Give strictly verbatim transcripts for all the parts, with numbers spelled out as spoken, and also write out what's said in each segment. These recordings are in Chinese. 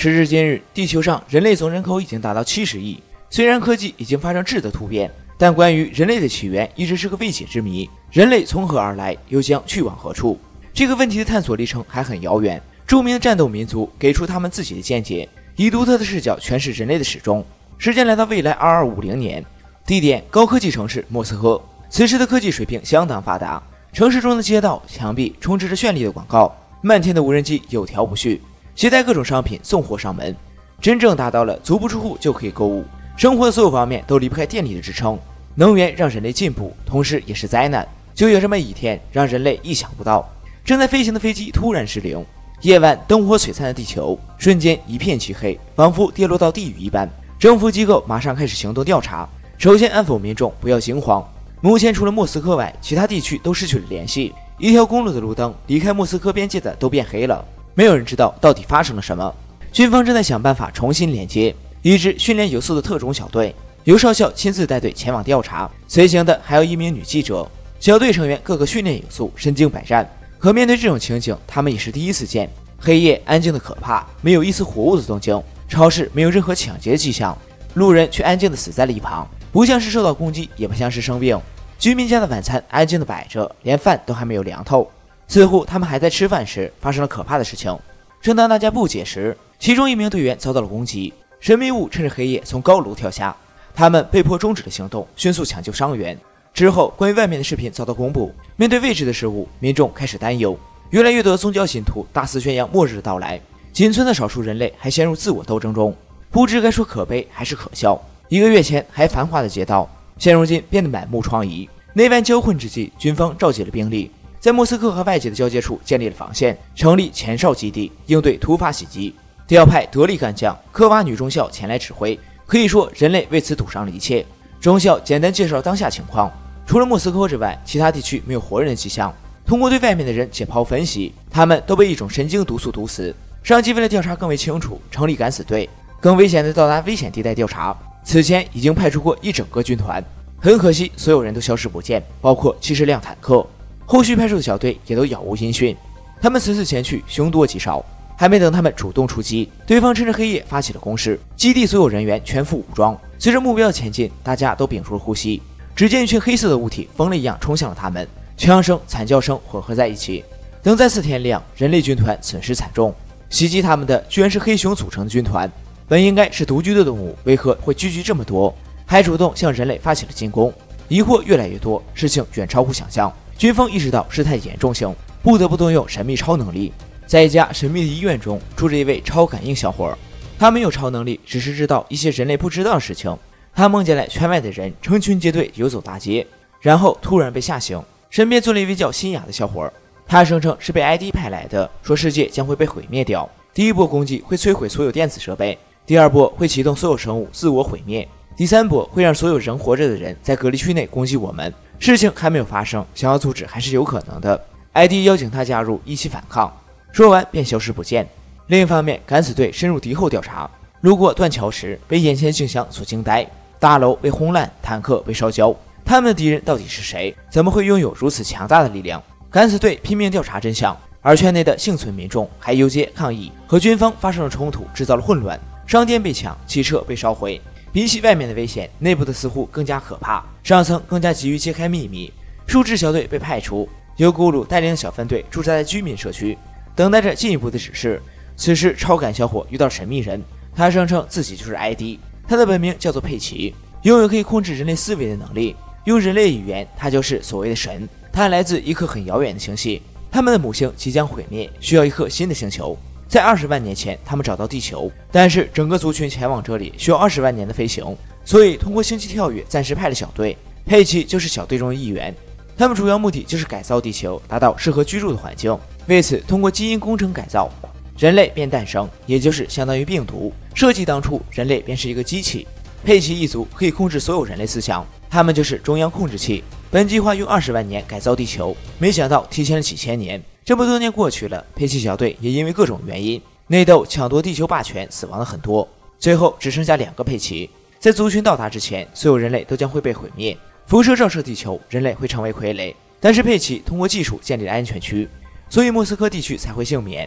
时至今日，地球上人类总人口已经达到七十亿。虽然科技已经发生质的突变，但关于人类的起源一直是个未解之谜。人类从何而来，又将去往何处？这个问题的探索历程还很遥远。著名的战斗民族给出他们自己的见解，以独特的视角诠释人类的始终。时间来到未来二二五零年，地点高科技城市莫斯科。此时的科技水平相当发达，城市中的街道、墙壁充斥着绚丽的广告，漫天的无人机有条不紊，携带各种商品送货上门，真正达到了足不出户就可以购物。生活的所有方面都离不开电力的支撑。能源让人类进步，同时也是灾难。就有这么一天，让人类意想不到，正在飞行的飞机突然失灵，夜晚灯火璀璨的地球瞬间一片漆黑，仿佛跌落到地狱一般。政府机构马上开始行动调查，首先安抚民众不要惊慌。目前除了莫斯科外，其他地区都失去了联系，一条公路的路灯离开莫斯科边界的都变黑了，没有人知道到底发生了什么。军方正在想办法重新连接。一支训练有素的特种小队，由少校亲自带队前往调查，随行的还有一名女记者。小队成员个个训练有素，身经百战，可面对这种情景，他们也是第一次见。黑夜安静的可怕，没有一丝活物的动静，超市没有任何抢劫迹象，路人却安静的死在了一旁，不像是受到攻击，也不像是生病。居民家的晚餐安静的摆着，连饭都还没有凉透，似乎他们还在吃饭时发生了可怕的事情。正当大家不解时，其中一名队员遭到了攻击，神秘物趁着黑夜从高楼跳下，他们被迫终止了行动，迅速抢救伤员。之后关于外面的视频遭到公布，面对未知的事物，民众开始担忧。越来越多的宗教信徒大肆宣扬末日的到来，仅存的少数人类还陷入自我斗争中，不知该说可悲还是可笑。一个月前还繁华的街道，现如今变得满目疮痍。内外交混之际，军方召集了兵力，在莫斯科和外界的交界处建立了防线，成立前哨基地，应对突发袭击。调派得力干将科瓦女中校前来指挥，可以说人类为此赌上了一切。中校简单介绍当下情况，除了莫斯科之外，其他地区没有活人的迹象。通过对外面的人解剖分析，他们都被一种神经毒素毒死。上级为了调查更为清楚，成立敢死队，更危险的到达危险地带调查。此前已经派出过一整个军团，很可惜所有人都消失不见，包括七十辆坦克。后续派出的小队也都杳无音讯。他们此次前去凶多吉少，还没等他们主动出击，对方趁着黑夜发起了攻势，基地所有人员全副武装。随着目标的前进，大家都屏住了呼吸。只见一群黑色的物体疯了一样冲向了他们，枪声、惨叫声混合在一起。等再次天亮，人类军团损失惨重，袭击他们的居然是黑熊组成的军团。本应该是独居的动物，为何会聚集这么多，还主动向人类发起了进攻？疑惑越来越多，事情远超乎想象。军方意识到事态严重性，不得不动用神秘超能力。在一家神秘的医院中，住着一位超感应小伙，他没有超能力，只是知道一些人类不知道的事情。他梦见来圈外的人成群结队游走大街，然后突然被吓醒，身边坐了一位叫新雅的小伙。他声称是被 I D 派来的，说世界将会被毁灭掉。第一波攻击会摧毁所有电子设备，第二波会启动所有生物自我毁灭，第三波会让所有仍活着的人在隔离区内攻击我们。事情还没有发生，想要阻止还是有可能的。 I D 邀请他加入一起反抗，说完便消失不见。另一方面，敢死队深入敌后调查，路过断桥时被眼前景象所惊呆，大楼被轰烂，坦克被烧焦。他们的敌人到底是谁？怎么会拥有如此强大的力量？敢死队拼命调查真相，而圈内的幸存民众还游街抗议，和军方发生了冲突，制造了混乱。商店被抢，汽车被烧毁。比起外面的危险，内部的似乎更加可怕。上层更加急于揭开秘密，数支小队被派出，由咕噜带领的小分队驻扎在居民社区，等待着进一步的指示。此时，超感小伙遇到神秘人，他声称自己就是 I D， 他的本名叫做佩奇，拥有可以控制人类思维的能力。用人类语言，他就是所谓的神。他来自一颗很遥远的星系，他们的母星即将毁灭，需要一颗新的星球。在二十万年前，他们找到地球，但是整个族群前往这里需要二十万年的飞行，所以通过星际跳跃，暂时派了小队。佩奇就是小队中的一员。他们主要目的就是改造地球，达到适合居住的环境。为此，通过基因工程改造，人类便诞生，也就是相当于病毒。设计当初，人类便是一个机器。佩奇一族可以控制所有人类思想，他们就是中央控制器。本计划用二十万年改造地球，没想到提前了几千年。这么多年过去了，佩奇小队也因为各种原因内斗、抢夺地球霸权，死亡了很多。最后只剩下两个佩奇。在族群到达之前，所有人类都将会被毁灭，辐射照射地球，人类会成为傀儡。但是佩奇通过技术建立了安全区，所以莫斯科地区才会幸免。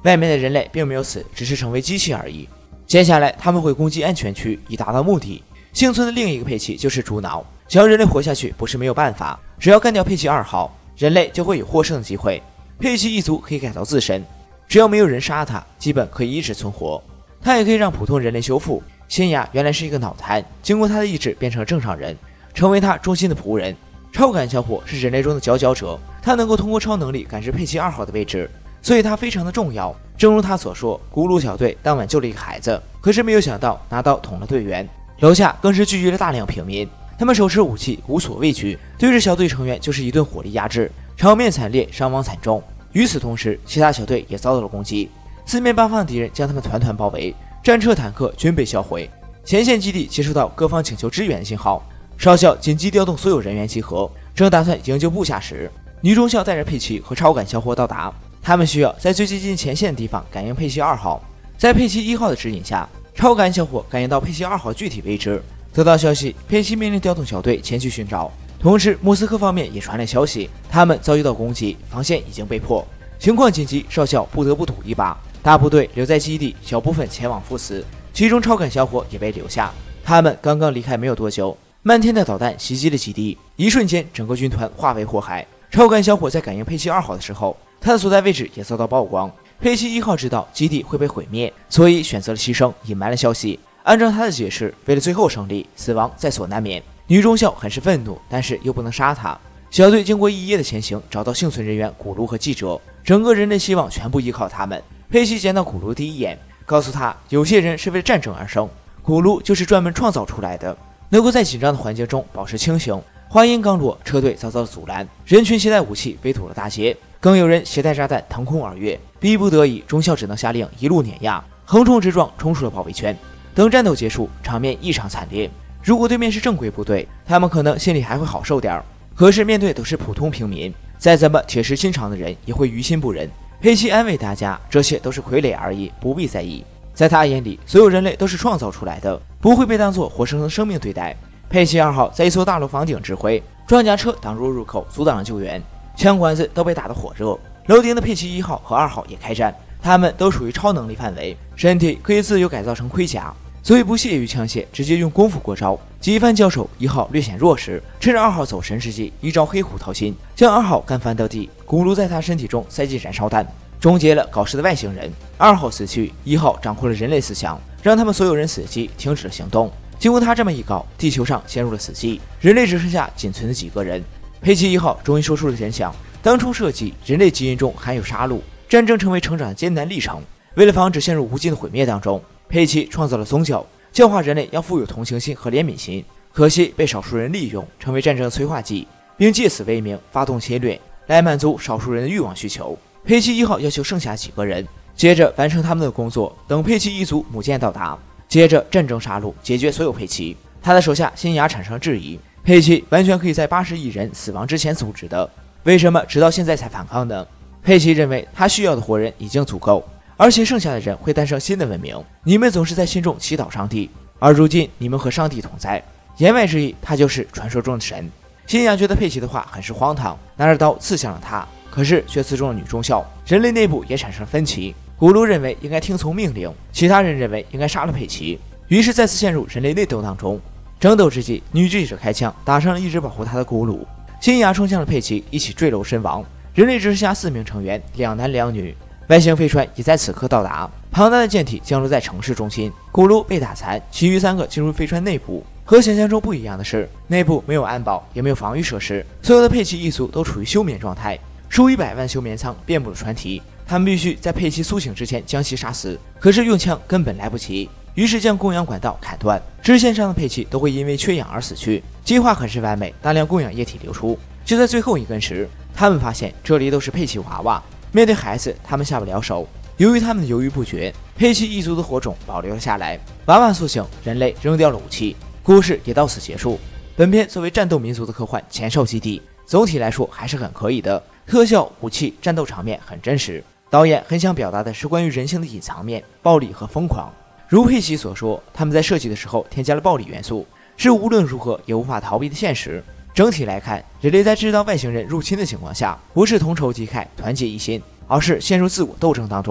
外面的人类并没有死，只是成为机器而已。接下来他们会攻击安全区，以达到目的。幸存的另一个佩奇就是猪脑，只要人类活下去不是没有办法，只要干掉佩奇二号，人类就会有获胜的机会。佩奇一族可以改造自身，只要没有人杀他，基本可以一直存活。他也可以让普通人类修复。新雅原来是一个脑瘫，经过他的意志变成了正常人，成为他忠心的仆人。超感小伙是人类中的佼佼者，他能够通过超能力感知佩奇二号的位置，所以他非常的重要。正如他所说，咕噜小队当晚救了一个孩子，可是没有想到拿刀捅了队员。楼下更是聚集了大量平民，他们手持武器，无所畏惧，对着小队成员就是一顿火力压制，场面惨烈，伤亡惨重。与此同时，其他小队也遭到了攻击，四面八方的敌人将他们团团包围，战车坦克均被销毁。前线基地接收到各方请求支援的信号，少校紧急调动所有人员集合，正打算营救部下时，女中校带着佩奇和超感小伙到达，他们需要在最接近前线的地方感应佩奇二号。在佩奇一号的指引下，超感小伙感应到佩奇二号具体位置，得到消息，佩奇命令调动小队前去寻找。同时，莫斯科方面也传来消息，他们遭遇到攻击，防线已经被破，情况紧急，少校不得不赌一把。大部队留在基地，小部分前往赴死，其中超感小伙也被留下。他们刚刚离开没有多久，漫天的导弹袭击了基地，一瞬间，整个军团化为火海。超感小伙在感应佩奇二号的时候，他的所在位置也遭到曝光。佩奇一号知道基地会被毁灭，所以选择了牺牲，隐瞒了消息。按照他的解释，为了最后胜利，死亡在所难免。女中校很是愤怒，但是又不能杀他。小队经过一夜的前行，找到幸存人员古卢和记者，整个人类希望全部依靠他们。佩奇见到古卢第一眼，告诉他有些人是为了战争而生，古卢就是专门创造出来的，能够在紧张的环境中保持清醒。话音刚落，车队遭到了阻拦，人群携带武器围堵了大街，更有人携带炸弹腾空而越。逼不得已，中校只能下令一路碾压，横冲直撞冲出了包围圈。等战斗结束，场面异常惨烈。如果对面是正规部队，他们可能心里还会好受点儿，可是面对都是普通平民，再怎么铁石心肠的人也会于心不忍。佩奇安慰大家，这些都是傀儡而已，不必在意。在他眼里，所有人类都是创造出来的，不会被当作活生生生命对待。佩奇二号在一座大楼房顶指挥，装甲车挡住入口，阻挡了救援，枪管子都被打得火热。楼顶的佩奇一号和二号也开战，他们都属于超能力范围，身体可以自由改造成盔甲，所以不屑于枪械，直接用功夫过招。几番交手，一号略显弱时，趁着二号走神之际，一招黑虎掏心，将二号干翻到地，咕噜在他身体中塞进燃烧弹，终结了搞事的外星人。二号死去，一号掌控了人类思想，让他们所有人死机，停止了行动。经过他这么一搞，地球上陷入了死寂，人类只剩下仅存的几个人。佩奇一号终于说出了真相，当初设计人类基因中含有杀戮，战争成为成长的艰难历程。为了防止陷入无尽的毁灭当中，佩奇创造了宗教，教化人类要富有同情心和怜悯心，可惜被少数人利用，成为战争的催化剂，并借此为名发动侵略，来满足少数人的欲望需求。佩奇一号要求剩下几个人，接着完成他们的工作，等佩奇一族母舰到达，接着战争杀戮，解决所有佩奇。他的手下新雅产生了质疑，佩奇完全可以在八十亿人死亡之前阻止的，为什么直到现在才反抗呢？佩奇认为他需要的活人已经足够，而且剩下的人会诞生新的文明。你们总是在心中祈祷上帝，而如今你们和上帝同在。言外之意，他就是传说中的神。新雅觉得佩奇的话很是荒唐，拿着刀刺向了他，可是却刺中了女中校。人类内部也产生了分歧，古鲁认为应该听从命令，其他人认为应该杀了佩奇，于是再次陷入人类内斗当中。争斗之际，女记者开枪打伤了一直保护她的古鲁，新雅冲向了佩奇，一起坠楼身亡。人类只剩下四名成员，两男两女。外星飞船也在此刻到达，庞大的舰体降落在城市中心，古鲁被打残，其余三个进入飞船内部。和想象中不一样的是，内部没有安保，也没有防御设施，所有的佩奇一族都处于休眠状态，数以百万休眠舱遍布了船体，他们必须在佩奇苏醒之前将其杀死，可是用枪根本来不及，于是将供氧管道砍断，支线上的佩奇都会因为缺氧而死去。计划很是完美，大量供氧液体流出。就在最后一根时，他们发现这里都是佩奇娃娃，面对孩子他们下不了手。由于他们的犹豫不决，佩奇一族的火种保留了下来，娃娃苏醒，人类扔掉了武器，故事也到此结束。本片作为战斗民族的科幻前哨基地，总体来说还是很可以的，特效、武器、战斗场面很真实。导演很想表达的是关于人性的隐藏面，暴力和疯狂。如佩奇所说，他们在设计的时候添加了暴力元素，是无论如何也无法逃避的现实。整体来看，人类在知道外星人入侵的情况下，不是同仇敌忾、团结一心，而是陷入自我斗争当中。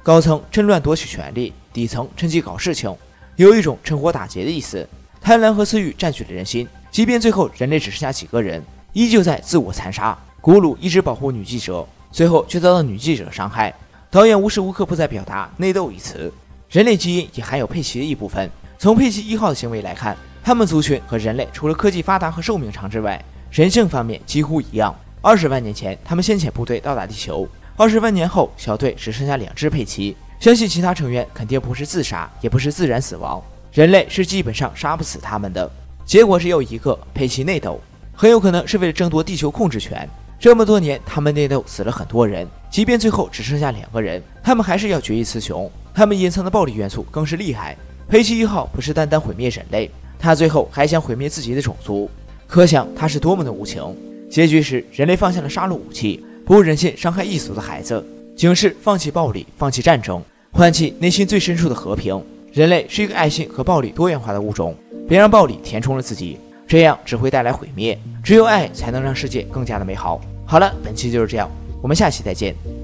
高层趁乱夺取权力，底层趁机搞事情，有一种趁火打劫的意思。贪婪和私欲占据了人心，即便最后人类只剩下几个人，依旧在自我残杀。古鲁一直保护女记者，最后却遭到女记者伤害。导演无时无刻不在表达内斗一词。人类基因也含有佩奇的一部分。从佩奇一号的行为来看，他们族群和人类除了科技发达和寿命长之外，人性方面几乎一样。二十万年前，他们先遣部队到达地球；二十万年后，小队只剩下两只佩奇。相信其他成员肯定不是自杀，也不是自然死亡，人类是基本上杀不死他们的。结果只有一个，佩奇内斗，很有可能是为了争夺地球控制权。这么多年，他们内斗死了很多人，即便最后只剩下两个人，他们还是要决一雌雄。他们隐藏的暴力元素更是厉害。佩奇一号不是单单毁灭人类，他最后还想毁灭自己的种族，可想他是多么的无情。结局时，人类放下了杀戮武器，不忍心伤害一族的孩子，警示放弃暴力，放弃战争，唤起内心最深处的和平。人类是一个爱心和暴力多元化的物种，别让暴力填充了自己，这样只会带来毁灭。只有爱才能让世界更加的美好。好了，本期就是这样，我们下期再见。